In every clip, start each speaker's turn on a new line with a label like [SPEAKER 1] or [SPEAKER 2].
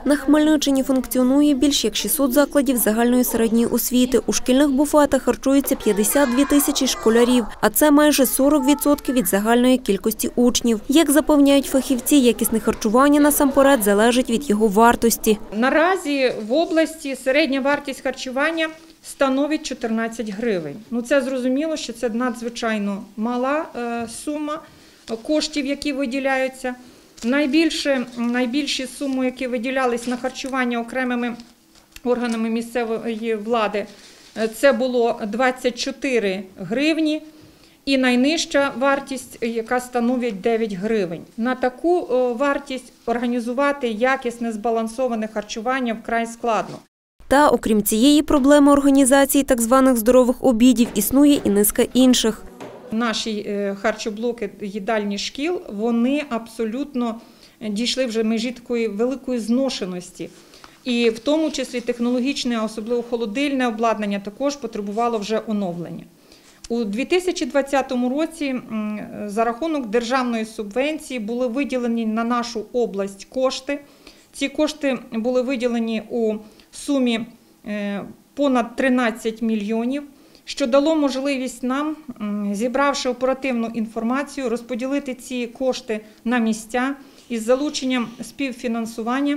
[SPEAKER 1] На Хмельниччині функціонує більш як 600 закладів загальної середньої освіти. У шкільних буфетах харчується 52 тисячі школярів, а це майже 40% від загальної кількості учнів. Як запевняють фахівці, якісне харчування насамперед залежить від його вартості.
[SPEAKER 2] Наразі в області середня вартість харчування становить 14 гривень. Це зрозуміло, що це надзвичайно мала сума коштів, які виділяються. Найбільші суми, які виділялись на харчування окремими органами місцевої влади, це було 24 гривні і найнижча вартість, яка становить 9 гривень. На таку вартість організувати якісне збалансоване харчування вкрай складно.
[SPEAKER 1] Та, окрім цієї проблеми організації так званих здорових обідів, існує і низка інших.
[SPEAKER 2] Наші харчоблоки їдальні шкіл, вони абсолютно дійшли вже межі такої великої зношеності. І в тому числі технологічне, а особливо холодильне обладнання також потребувало вже оновлення. У 2020 році за рахунок державної субвенції були виділені на нашу область кошти. Ці кошти були виділені у сумі понад 13 мільйонів, що дало можливість нам, зібравши оперативну інформацію, розподілити ці кошти на місця із залученням співфінансування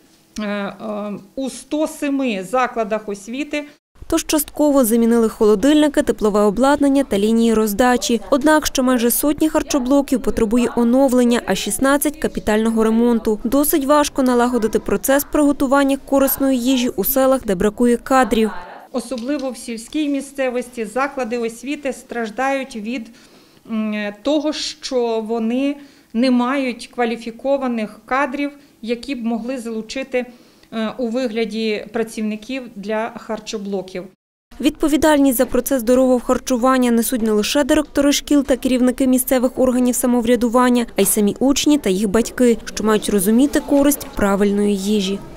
[SPEAKER 2] у 107 закладах освіти.
[SPEAKER 1] Тож частково замінили холодильники, теплове обладнання та лінії роздачі. Однак, що майже сотні харчоблоків потребує оновлення, а 16 – капітального ремонту. Досить важко налагодити процес приготування корисної їжі у селах, де бракує кадрів.
[SPEAKER 2] Особливо в сільській місцевості заклади освіти страждають від того, що вони не мають кваліфікованих кадрів, які б могли залучити у вигляді працівників для харчоблоків.
[SPEAKER 1] Відповідальність за процес здорового харчування несуть не лише директори шкіл та керівники місцевих органів самоврядування, а й самі учні та їх батьки, що мають розуміти користь правильної їжі.